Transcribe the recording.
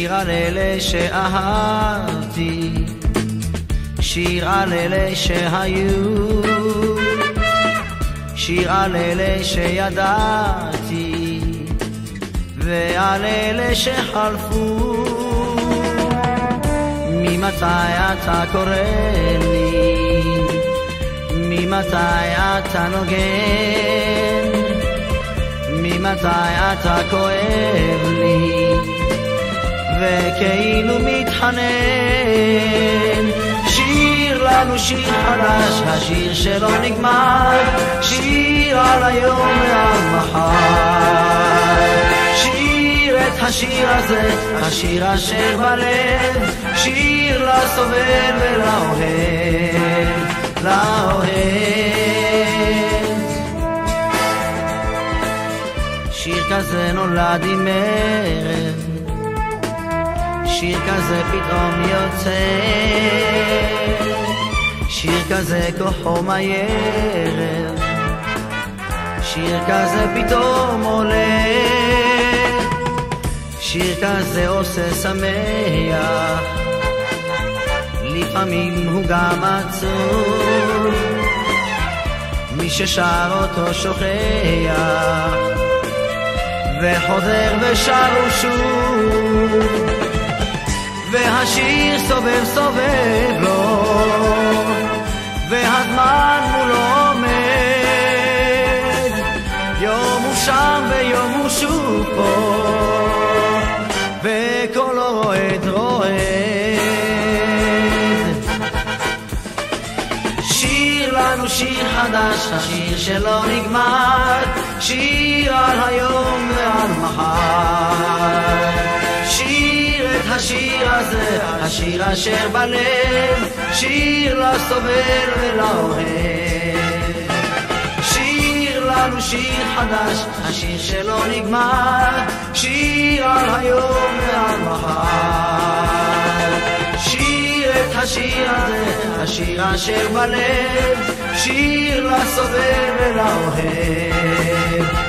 שיר על אלה שאהבתי, שיר על אלה שהיו, שיר על אלה שידעתי ועל אלה שחלפו. ממתי אתה קורא לי, ממתי אתה נוגן, ממתי אתה כואב לי וכאילו מתחנן. שיר לנו שיר חדש, השיר שלא נגמר, שיר על היום ועל מחר. שיר את השיר הזה, השיר אשר בלב, שיר לסובל ולאוהב, לאוהב. שיר כזה נולד עם ערב, שיר כזה פתאום יוצא, שיר כזה כוחו מהירב, שיר כזה פתאום עולה, שיר כזה עושה שמח, לפעמים הוא גם עצוב, מי ששר אותו שוכח וחוזר ושר שוב, והשיר סובב סובב לו והזמן מולו עומד, יום הוא שם ויום הוא שוב פה וקולו רועד רועד. שיר לנו שיר חדש, השיר שלא נגמר, שיר על היום ועל מחר. שיר את השיר הזה, השיר אשר בלב, שיר לסובל ולאוהב. שיר לנו שיר חדש, השיר שלא נגמר, שיר על היום ועל מחר. שיר את השיר הזה, השיר אשר בלב, שיר לסובל ולאוהב.